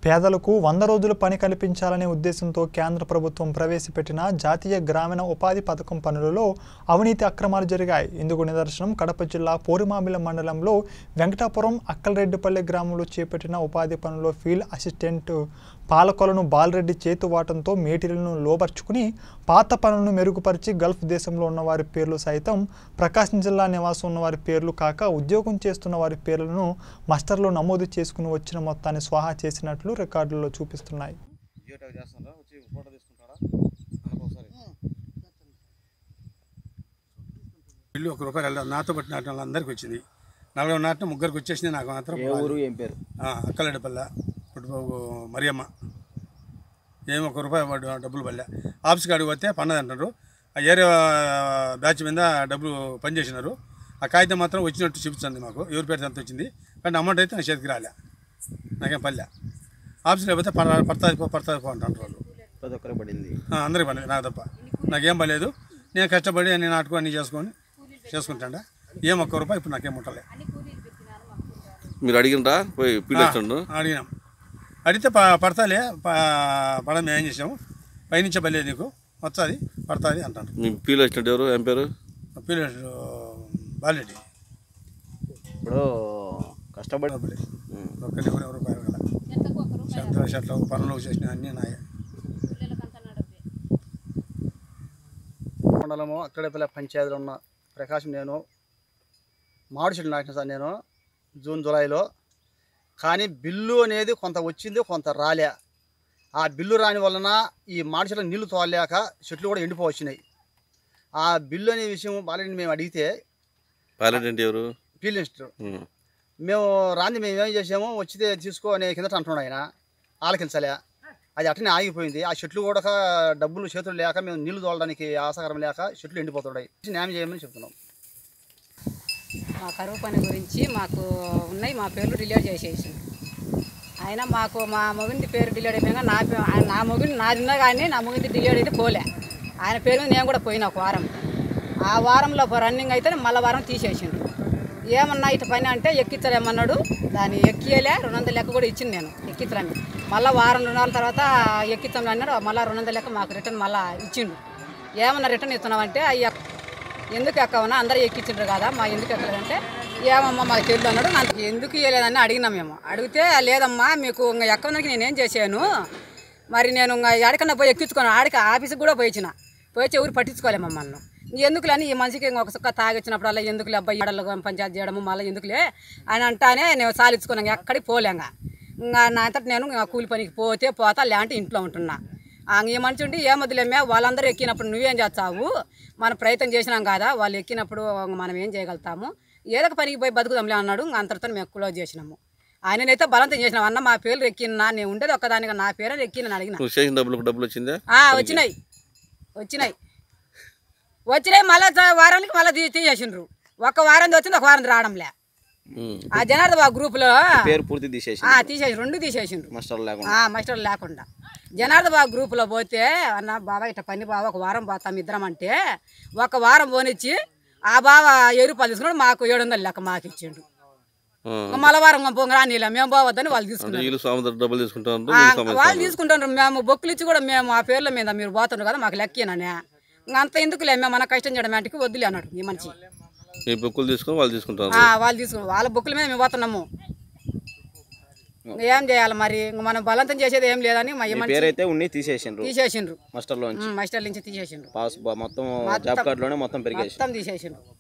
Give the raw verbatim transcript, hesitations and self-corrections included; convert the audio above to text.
పేదలకు వంద రోజుల పని కల్పించాలనే ఉద్దేశంతో కేంద్ర ప్రభుత్వం ప్రవేశపెట్టిన జాతీయ గ్రామీణ ఉపాధి పథకం పనులలో అవినీతి అక్రమాలు జరిగాయి. ఇందుకు నిదర్శనం కడప జిల్లా పోరిమామిల మండలంలో వెంకటాపురం అక్కలరెడ్డిపల్లి గ్రామంలో చేపట్టిన ఉపాధి పనుల్లో ఫీల్డ్ అసిస్టెంట్ పాలకొలను బాలరెడ్డి చేతువాటంతో మేటీలను లోబర్చుకుని పాత పనులను మెరుగుపరిచి గల్ఫ్ దేశంలో ఉన్న వారి పేర్లు సైతం ప్రకాశం జిల్లా నివాసం ఉన్న వారి పేర్లు కాక ఉద్యోగం చేస్తున్న వారి పేర్లను మస్టర్లో నమోదు చేసుకుని వచ్చిన మొత్తాన్ని స్వాహా చేసినట్లు రికార్డుల్లో చూపిస్తున్నాయి. ఇల్లు ఒక రూపాయలు నాతో పట్టిన వాళ్ళందరికీ వచ్చింది. నలభై నాటిన ముగ్గురికి వచ్చేసింది. నాకు మాత్రం అక్కలెడ్డిపల్లె పుట్టుబాబు మరియమ్మ ఏమి ఒక రూపాయి డబ్బులు పల్లె ఆఫీస్ కాడికి పోతే పన్నది అంటారు. ఆ ఏరియా బ్యాచ్ మీద డబ్బులు పనిచేసినారు. ఆ కాగితం మాత్రం వచ్చినట్టు చూపించింది మాకు. ఎవరి పేరు ఎంత వచ్చింది కానీ అమౌంట్ అయితే నా చేతికి రాలే. నాకేం పల్లె ఆఫీస్లో పోతే పడతాది పో పడతాది పో అంటారు వాళ్ళు. ప్రతి ఒక్కరికి పడింది, అందరికి పడింది, నాకు తప్ప. నాకేం పర్లేదు. నేను కష్టపడి నేను నాటుకు అన్నీ చేసుకొని చేసుకుంటాడా ఏం ఒక్క రూపాయి ఇప్పుడు నాకేం ముట్టలే. మీరు అడిగినరా పోయి అడిగినాం. అడిగితే ప పడతాలే పడ మేము ఏం చేసాము పైనుంచే పర్లేదు నీకు వస్తుంది పడుతుంది అంటారు. మీ పీలు వచ్చినట్టు ఎవరు ఏం పేరు? పీలు బాలరెడ్డి. ఇప్పుడు కష్టపడి ఒక్కటి కూడా ఎవరు రూపాయలు కదా షర్ట్లు షర్ట్లు పనులు చేసిన అన్నీ నాయ. మండలము అక్కడపల్లి పంచాయతీలో ఉన్న ప్రకాశం నేను మామిడి చెట్లు నాటిన సార్ నేను జూన్ జూలైలో. కానీ బిల్లు అనేది కొంత వచ్చింది కొంత రాలే. ఆ బిల్లు రాని వలన ఈ మామిడి చెట్లు నీళ్లు తోలేక చెట్లు కూడా ఎండిపో వచ్చినాయి. ఆ బిల్లు అనే విషయం బాలరెడ్డి మేము అడిగితే ఎవరు ఫీల్డ్ ఇన్స్టిట్యూట్ మేము రాంది మేము ఏం చేసాము వచ్చితే తీసుకో అనే కిందట అంటున్నాడు ఆయన. ఆలకించలే, అది అట్టనే ఆగిపోయింది. ఆ చెట్లు కూడా డబ్బులు చేతులు లేక మేము నీళ్లు తోలడానికి ఆసకరం లేక చెట్లు ఎండిపోతున్నాయి. న్యాయం చేయమని చెప్తున్నాం. మా కరువు పని గురించి మాకు ఉన్నాయి, మా పేర్లు డిలీట్ చేసేసి ఆయన మాకు మా మొగుంది పేరు డిలీట్ అయిపోయినా నా నా మొగుని నాది ఉన్నా కానీ నా మొగుంది డిలీట్ అయితే పోలే. ఆయన పేరు మీద నేను కూడా పోయినా ఒక వారం. ఆ వారంలో రన్నింగ్ అయితే మళ్ళీ వారం తీసేసిండు. ఏమన్నా ఇటు పని అంటే ఎక్కించలేమన్నాడు. దాన్ని ఎక్కియలే. రెండు వందల లెక్క కూడా ఇచ్చింది నేను ఎక్కించడానికి. మళ్ళీ వారం రెండు రోజుల తర్వాత ఎక్కించాం అన్నాడు. మళ్ళీ రెండు వందల లెక్క మాకు రిటర్న్ మళ్ళీ ఇచ్చిండు. ఏమన్నా రిటర్న్ ఇస్తున్నామంటే అయ్యా ఎందుకు ఎక్కవన్నా అందరూ ఎక్కించిండ్రు కదా మా ఎందుకు ఎక్కలేదంటే ఏమమ్మా మాకు తెలియదు అన్నాడు. నాకు ఎందుకు ఇవ్వలేదని అడిగినాం మేము. అడిగితే లేదమ్మా మీకు ఇంకా ఎక్కడానికి నేనేం చేశాను మరి నేను ఇంకా ఎక్కడికన్నా పోయి ఎక్కించుకోను. ఆడికి ఆఫీస్కి కూడా పోయించిన పోయి ఎవరు పట్టించుకోలేమమ్మా మమ్మల్ని. ఎందుకులేని ఈ మనిషికి ఇంకొక సుక్క తాగొచ్చినప్పుడల్లా ఎందుకులే అబ్బాయి ఏడల్లో పంచాయతీ చేయడము మళ్ళీ ఎందుకులే అని అంటానే నేను సాలించుకున్నాను. ఎక్కడికి పోలేంగా ఇంకా నా అంతటి నేను కూలి పనికి పోతే పోతా లేదంటే ఇంట్లో ఉంటున్నా. ఈ మనిషి ఉండి ఏమొద్దులేమే వాళ్ళందరూ ఎక్కినప్పుడు నువ్వేం చేస్తావు మనం ప్రయత్నం చేసినాం కదా వాళ్ళు ఎక్కినప్పుడు మనం ఏం చేయగలుగుతాము ఏదో ఒక పనికి పోయి బతుకుదాంలే అన్నాడు. అంతటితో మేము క్లోజ్ చేసినాము. ఆయననైతే బలంతం చేసినాం. అన్న మా పేర్లు ఎక్కినా నేను ఉండేది ఒక్కదానిగా నా పేరు ఎక్కిన అడిగిన వచ్చినాయి వచ్చినాయి వచ్చినాయి మళ్ళీ వారానికి మళ్ళీ తీసేసిండ్రు. ఒక వారం వచ్చింది ఒక వారం రావడంలే. ఆ జనార్దన్ బాబు గ్రూప్ లో తీసేసి రెండు తీసేసిండ్రు మాస్టర్ లేకుండా. జనార్దన్ బాబు గ్రూప్ లో పోతే అన్న బాబా ఇట్లా పని బాబా ఒక వారం పోతాం ఇద్దరం అంటే ఒక వారం పోనిచ్చి ఆ బాబా ఏ రూపాయలు తీసుకున్నాడు మాకు ఏడు వందలు లెక్క మాకు ఇచ్చిండు. మళ్ళీ వారం పొంగరా నీళ్ళ మేము పోవద్దని వాళ్ళు తీసుకున్నారు. వాళ్ళు తీసుకుంటారు. మేము బొక్కులు ఇచ్చి కూడా మేము ఆ పేర్ల మీద మీరు పోతుండ్రు కదా మాకు లెక్కేననే అంత ఎందుకులే మేము మన కష్టం చేయడం వాటికి వద్దులే అన్నాడు ఈ మనిషి. బుక్కులు తీసుకుని వాళ్ళు తీసుకుంటారు వాళ్ళు తీసుకుని వాళ్ళ బుక్కుల మీద మేము పోతున్నాము. ఏం చేయాలి మరి మనం బలంతం చేసేది ఏం లేదని తీసేసిండ్రు తీసేసిండ్రు మాస్టర్ నుంచి తీసేసిండ్రు మొత్తం జాబ్ కార్డులోనే మొత్తం పెరిగేసి మొత్తం తీసేసిండ్రు.